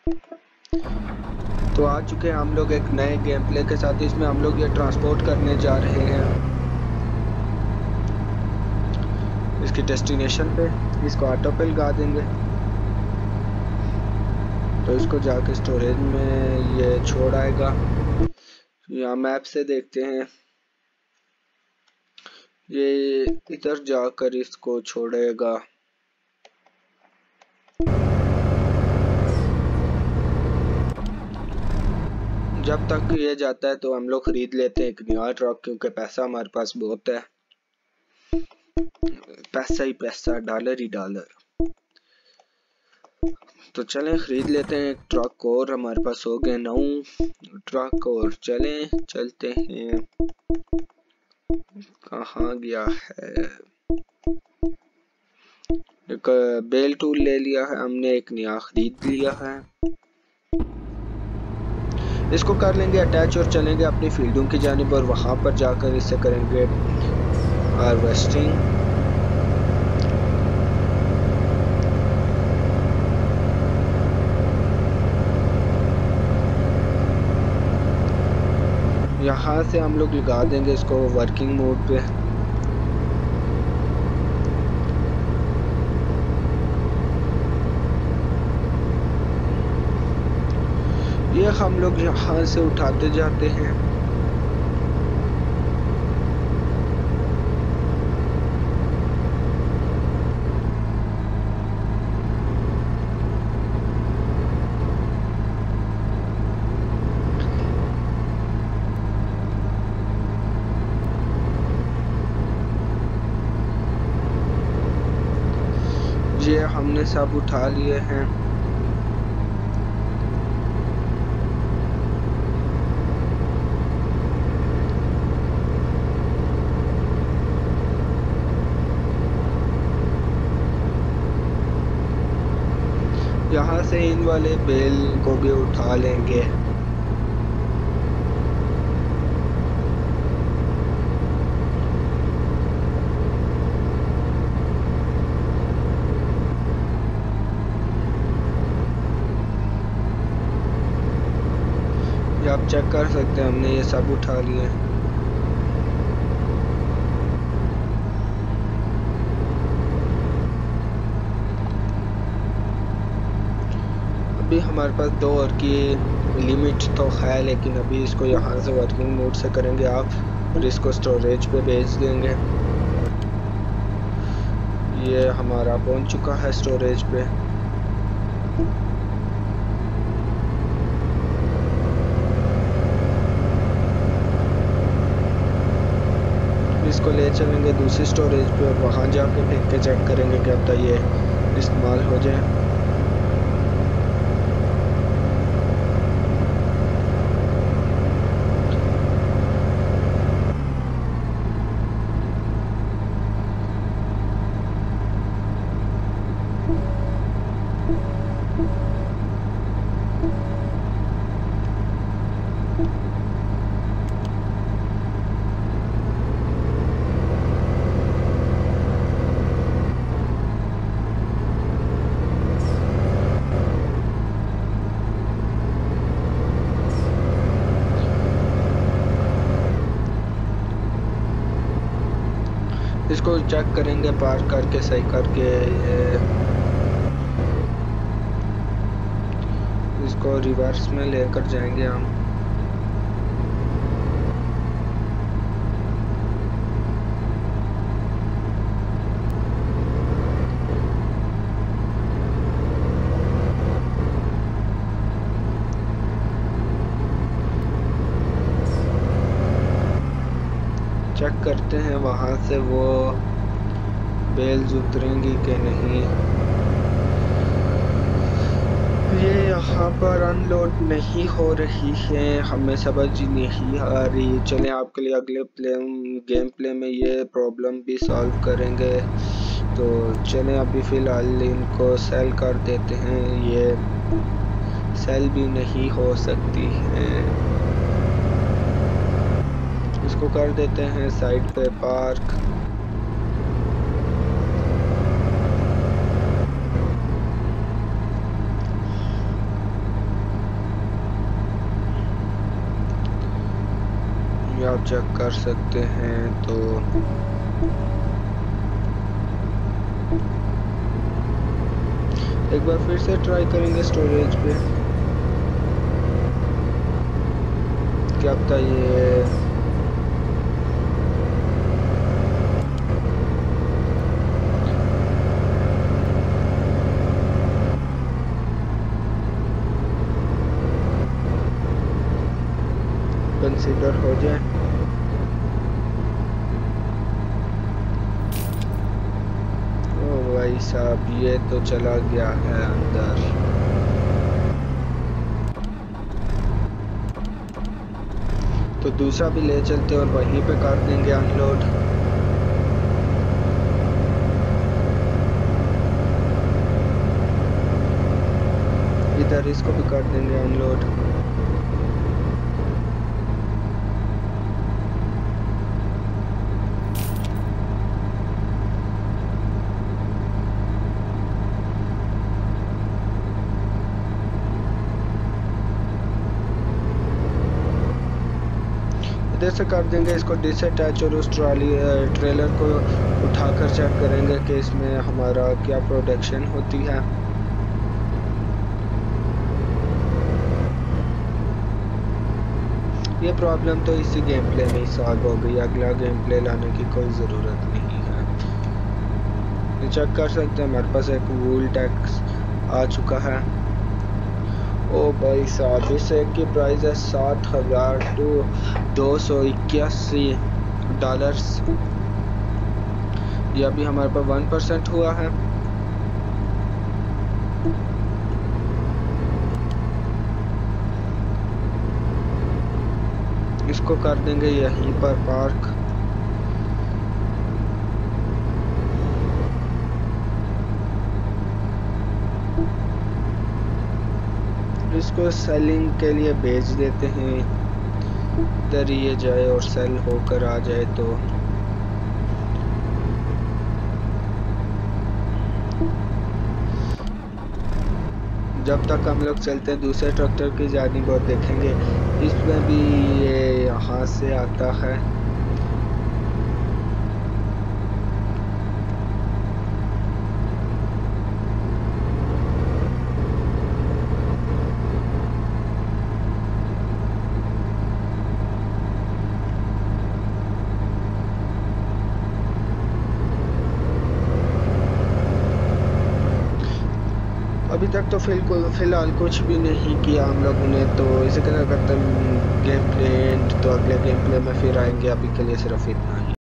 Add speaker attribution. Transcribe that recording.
Speaker 1: तो आ चुके हैं हम लोग एक नए गेम प्ले के साथ। इसमें हम लोग ये ट्रांसपोर्ट करने जा रहे हैं इसकी डेस्टिनेशन पे। इसको ऑटो पे लगा देंगे तो इसको जाके स्टोरेज में ये छोड़ आएगा। यहाँ मैप से देखते हैं, ये इधर जाकर इसको छोड़ेगा। जब तक ये जाता है तो हम लोग खरीद लेते हैं एक नया ट्रक, क्योंकि पैसा हमारे पास बहुत है। पैसा ही पैसा, डॉलर ही डॉलर। तो चलें खरीद लेते हैं एक ट्रक और। हमारे पास हो गए 9 ट्रक और चलते हैं। कहाँ गया है? एक बेल टूल ले लिया है हमने, एक नया खरीद लिया है। इसको कर लेंगे अटैच और चलेंगे अपनी फील्डों की जानिब और वहां पर जाकर इससे करेंगे हार्वेस्टिंग। यहाँ से हम लोग लगा देंगे इसको वर्किंग मोड पे। ये हम लोग यहाँ से उठाते जाते हैं। ये हमने सब उठा लिए हैं। यहाँ से इन वाले बेल को भी उठा लेंगे। आप चेक कर सकते हैं हमने ये सब उठा लिए। अभी हमारे पास 2 और की लिमिट तो है, लेकिन अभी इसको यहाँ से वर्किंग मोड से करेंगे आप और इसको स्टोरेज पे भेज देंगे। ये हमारा पहुँच चुका है स्टोरेज पे। इसको ले चलेंगे दूसरी स्टोरेज पे और वहाँ जाके फेंक के चेक करेंगे कि अब तक ये इस्तेमाल हो जाए। इसको चेक करेंगे पार्क करके सही करके। इसको रिवर्स में लेकर जाएंगे हम। चेक करते हैं वहाँ से वो बेल्स उतरेंगी कि नहीं। ये यहाँ पर अनलोड नहीं हो रही है, हमें समझ नहीं आ रही। चलें आपके लिए अगले गेम प्ले में ये प्रॉब्लम भी सॉल्व करेंगे। तो चलें अभी फ़िलहाल इनको सेल कर देते हैं। ये सेल भी नहीं हो सकती है। इसको कर देते हैं साइड पे पार्क। आप चेक कर सकते हैं। तो एक बार फिर से ट्राई करेंगे स्टोरेज पे, क्या पता ये कंसीडर हो जाए। ओ भाई साहब, ये तो चला गया है अंदर। तो दूसरा भी ले चलते और वहीं पे कर देंगे अनलोड। इधर इसको भी कर देंगे अनलोड। इधर से कर देंगे इसको डिसअटैच और उस ट्रेलर को उठाकर चेक करेंगे कि इसमें हमारा क्या प्रोडक्शन होती है। ये प्रॉब्लम तो इसी गेम प्ले में ही सॉल्व हो गई, अगला गेम प्ले लाने की कोई ज़रूरत नहीं है। ये चेक कर सकते हैं हमारे पास एक वूल टैक्स आ चुका है। ओ भाई साहब, इस एक की प्राइस है $7,281। ये अभी हमारे पास 1% हुआ है। इसको कर देंगे यहीं पर पार्क। इसको सेलिंग के लिए भेज देते हैं, इधर ये जाए और सेल होकर आ जाए। तो जब तक हम लोग चलते हैं दूसरे ट्रैक्टर की जानिब और देखेंगे इसमें भी ये यहाँ से आता है। अभी तक तो फिलहाल कुछ भी नहीं किया हम लोगों ने। तो इसी तरह करते गेम प्ले एंड, तो अगले गेम प्ले में फिर आएंगे। अभी के लिए सिर्फ इतना ही।